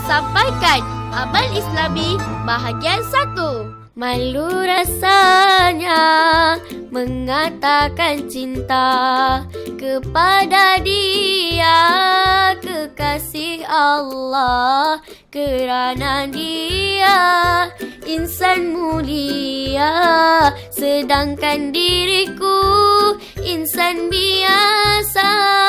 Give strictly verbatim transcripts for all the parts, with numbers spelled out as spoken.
sampaikan Amal Islami bahagian satu. Malu rasanya mengatakan cinta kepada dia, kekasih Allah, kerana dia insan mulia, sedangkan diriku insan biasa.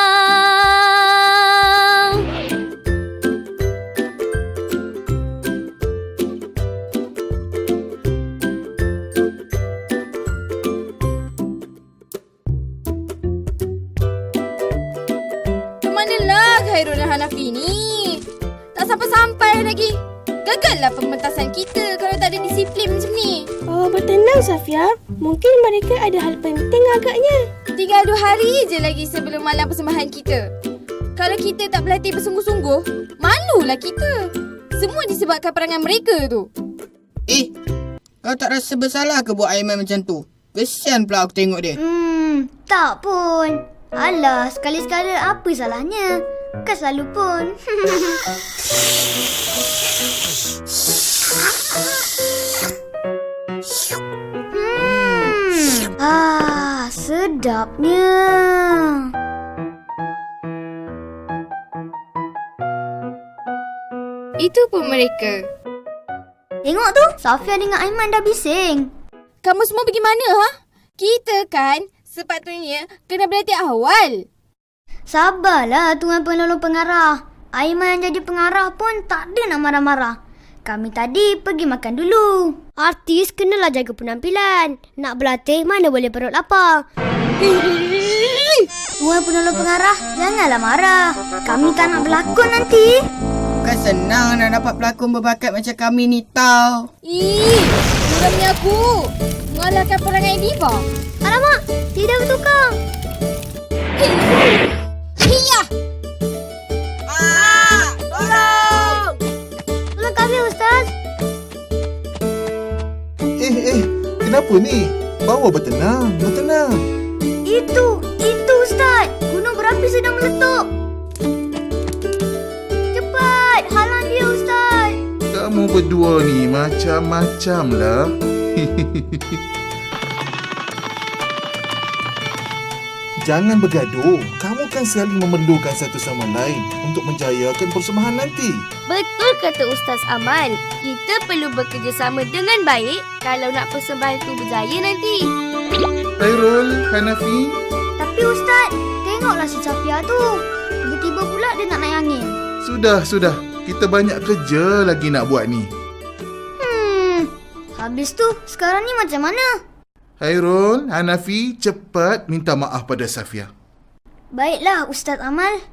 Khairul dan Hanafi ni tak sampai-sampai lagi. Gagallah pementasan kita kalau tak ada disiplin macam ni. Oh, bertenang Safia. Mungkin mereka ada hal penting agaknya. Tinggal dua hari je lagi sebelum malam persembahan kita. Kalau kita tak berlatih bersungguh-sungguh, malulah kita. Semua disebabkan perangai mereka tu. Eh, kau tak rasa bersalah ke buat Aiman macam tu? Kesian pula aku tengok dia. Hmm, tak pun. Alah, sekali-sekala apa salahnya? Kan selalu pun. hmm. Ah, sedapnya. Itu pun mereka. Tengok tu, Safia dengan Aiman dah bising. Kamu semua pergi mana, ha? Kita kan sepatutnya kena berlatih awal. Sabarlah Tuan Penolong Pengarah. Aiman yang jadi pengarah pun tak ada nak marah-marah. Kami tadi pergi makan dulu. Artis kenalah jaga penampilan. Nak berlatih mana boleh perut lapar. Tuan Penolong Pengarah, janganlah marah. Kami tak nak berlakon nanti. Bukan senang nak dapat pelakon berbakat macam kami ni tau. Ih, geramnya aku. Mengalahkan perangai diva. Alamak, tidak bertukang. Hiya! Ah! Tolong! Tolong kami, Ustaz. Eh, eh, kenapa ni? Bawa bertenang, bertenang. Itu, itu Ustaz. Gunung berapi sedang meletup. Cepat, halang dia Ustaz. Kamu berdua ni macam-macam lah. Jangan bergaduh. Kamu kan saling memerlukan satu sama lain untuk menjayakan persembahan nanti. Betul kata Ustaz Amal. Kita perlu bekerjasama dengan baik kalau nak persembahan itu berjaya nanti. Khairul, Hanafi. Tapi Ustaz, tengoklah si Safia tu. Tiba-tiba pula dia nak naik angin. Sudah, sudah. Kita banyak kerja lagi nak buat ni. Hmm, habis tu sekarang ni macam mana? Khairul, Hanafi, cepat minta maaf pada Safia. Baiklah, Ustaz Amal.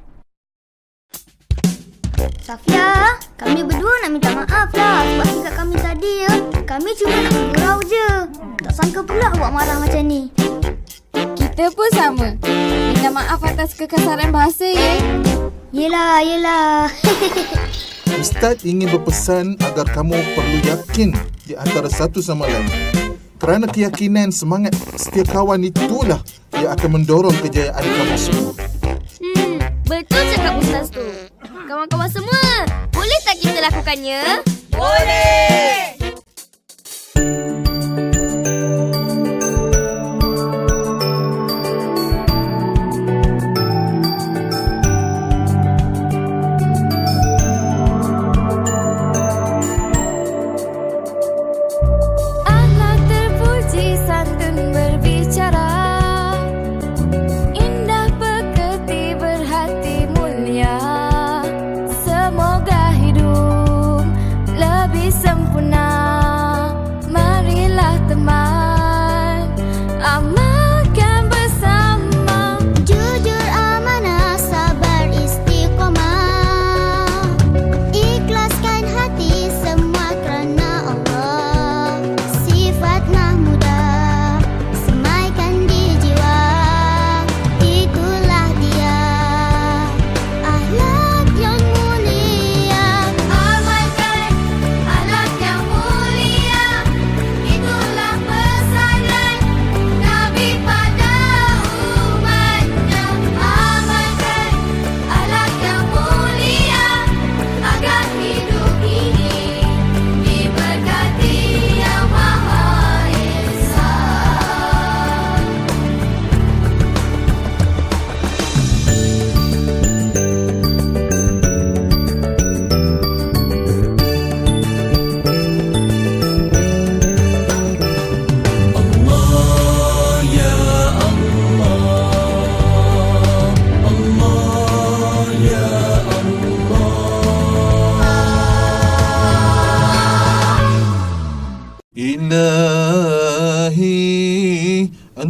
Safia, kami berdua nak minta maaf lah sebab sikap kami tadi ya. Kami cuma nak bergurau je. Tak sangka pula awak marah macam ni. Kita pun sama. Minta maaf atas kekasaran bahasa ya. Yelah, yelah. Ustaz ingin berpesan agar kamu perlu yakin di antara satu sama lain. Kerana keyakinan semangat setia kawan itulah yang akan mendorong kejayaan kamu semua. Hmm, betul cakap Ustaz tu. Kawan-kawan semua, boleh tak kita lakukannya? Boleh! Sempurna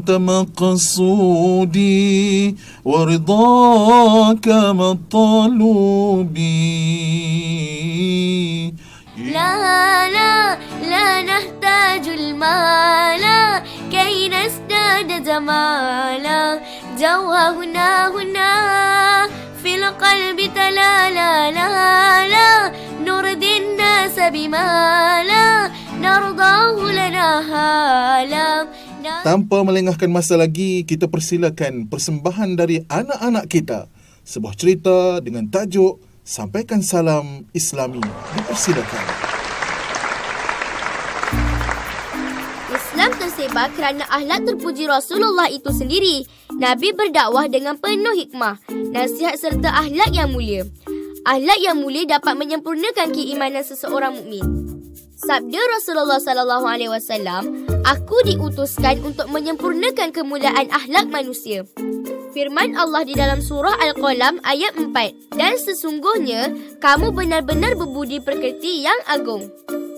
أنت مقصودي ورضاك مطلوبي. لا لا لا نحتاج المال كي نزداد جمالا. جوها هنا هنا في القلب تلالا. لا لا نرضي الناس بما لا نرضاه لنا حالا. Tanpa melengahkan masa lagi, kita persilakan persembahan dari anak-anak kita. Sebuah cerita dengan tajuk Sampaikan Salam Islami. Dipersilakan. Islam tersebar kerana akhlak terpuji Rasulullah itu sendiri. Nabi berdakwah dengan penuh hikmah, nasihat serta akhlak yang mulia. Akhlak yang mulia dapat menyempurnakan keimanan seseorang mukmin. Sabda Rasulullah sallallahu alaihi wasallam, "Aku diutuskan untuk menyempurnakan kemuliaan akhlak manusia." Firman Allah di dalam surah Al-Qalam ayat empat, "Dan sesungguhnya kamu benar-benar berbudi pekerti yang agung."